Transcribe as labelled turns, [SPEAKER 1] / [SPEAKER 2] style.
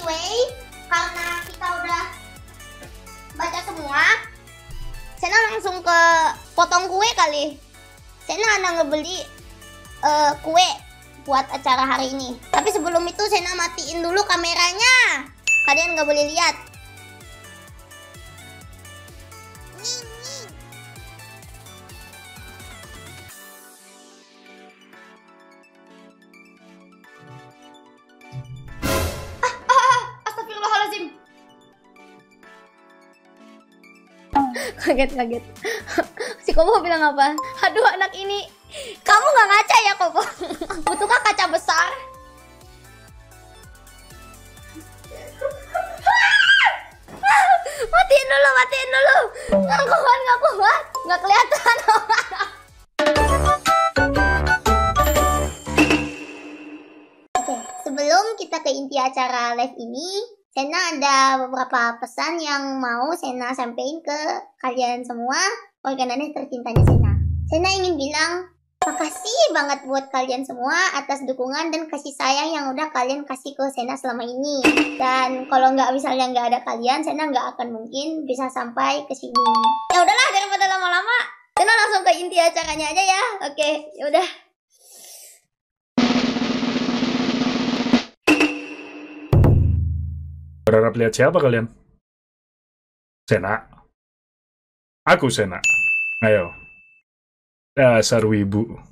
[SPEAKER 1] anyway, karena kita udah baca semua, Sena langsung ke potong kue kali. Sena ada ngebeli kue buat acara hari ini. Tapi sebelum itu Sena matiin dulu kameranya. Kalian nggak boleh lihat. Astagfirullahaladzim. Kaget. Si Kobo bilang apa? Aduh, anak ini, kamu nggak ngaca ya, Kobo? Butuhkah kaca besar? Matiin dulu. Nggak kuat. Nggak kelihatan. Oke, sebelum kita ke inti acara live ini, Sena ada beberapa pesan yang mau Sena sampaikan ke kalian semua, organalis tercintanya Sena. Sena ingin bilang makasih banget buat kalian semua atas dukungan dan kasih sayang yang udah kalian kasih ke Sena selama ini. Dan kalau misalnya nggak ada kalian, Sena nggak akan mungkin bisa sampai ke sini. Ya udahlah, daripada lama-lama, Sena langsung ke inti acaranya aja ya. Oke, ya udah.
[SPEAKER 2] Berharap lihat siapa kalian? Sena. Aku Sena. Ayo. Dasar wibu.